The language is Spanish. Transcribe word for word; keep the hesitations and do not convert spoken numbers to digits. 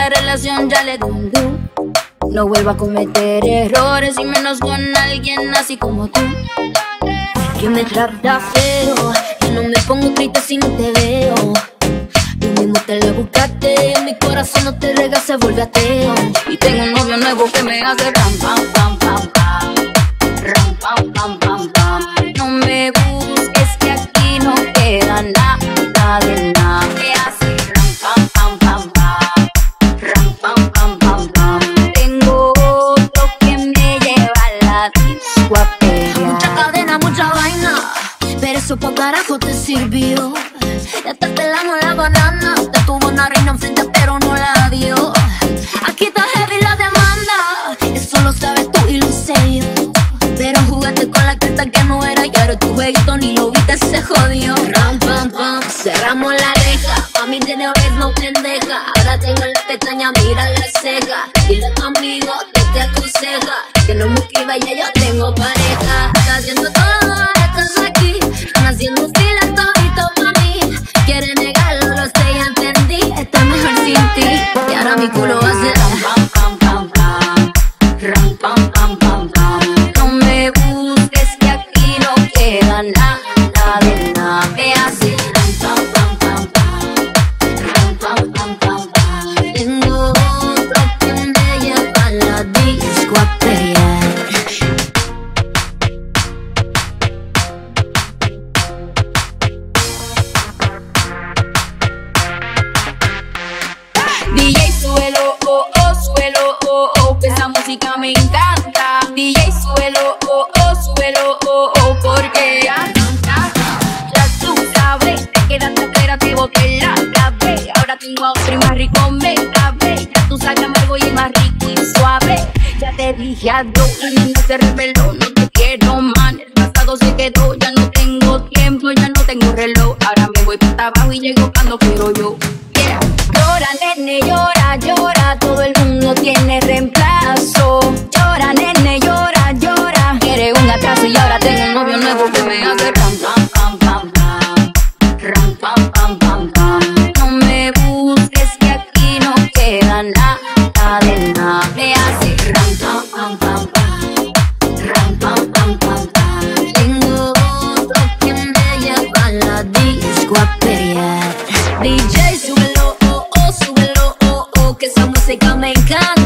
esta relación ya le di un do. No vuelvo a cometer errores y menos con alguien así como tú, que me trata feo. Y no me pongo triste si no te veo. Tú mismo te lo buscaste, en mi corazón no te rega, se vuelve ateo. Y tengo un novio nuevo que me hace ram pam pam pam pam, ram pam pam pam pam. No me busques que aquí no queda nada de nada. Me hace ram pam pam pam pam, ram pam pam pam pam. Tengo otro que me lleva a la disco a pelear. Mucha cadena, mucha vaina, pero eso pa' carajo te sirvió. Ya te pelamos la banana, te tuvo una reina enfrente pero no la dio. Aquí está heavy la demanda, eso lo sabes tú y lo sé yo. Pero jugaste con la carta que no era y ahora tu jueguito ni lo viste, se jodió. Ram pam pam, cerramos la reja, mami de vez no pendeja. Ahora tengo la pestaña, mira la ceja. Dile a tu amigo, que te aconseja, que no me escriba, ya yo tengo pareja. Está haciendo todo, estás aquí, están haciendo fila todito pa' mí. Quiere negarlo, lo sé, ya entendí. Está mejor sin ti. Y ahora mi culo hace ram pam pam pam pam, ram pam pam pam pam. No me busques que aquí no queda nada de nada. Me hace ram pam pam pam pam, ram pam pam pam pam. Tengo otro que me lleva a la disco a pelear. D J suelo, oh, oh, suelo, oh, oh, que esa música me encanta. D J suelo, oh, oh, suelo, oh, oh, porque ya tú sabes, te quedaste operativo que la acabé. Ahora tengo a otro y más rico me acabé. Ya tú sabes amargo y más rico y suave. Ya te dije adiós y mi mente se reveló. No te quiero más, el pasado se quedó. Ya no tengo tiempo, ya no tengo reloj. Ahora me voy para abajo y llego cuando quiero yo. Yeah. Llora, nene, llora, llora, todo el mundo tiene reemplazo. Llora, nene, llora, llora, quiere un atraso y ahora tengo un novio nuevo que me hace ram pam pam pam pam, ram pam pam pam pam. No me busques que aquí no queda nada de nada. Me hace ram pam pam pam pam, ram pam pam pam pam. Tengo otro que me lleva a la disco a pelear. D J súbelo, que esa música me encanta.